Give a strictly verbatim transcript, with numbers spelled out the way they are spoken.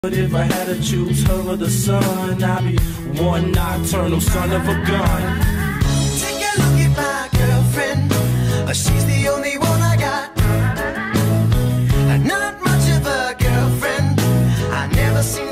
But if I had to choose her or the sun, I'd be one nocturnal son of a gun. Take a look at my girlfriend, uh, she's the only one I got. uh, Not much of a girlfriend, I never seen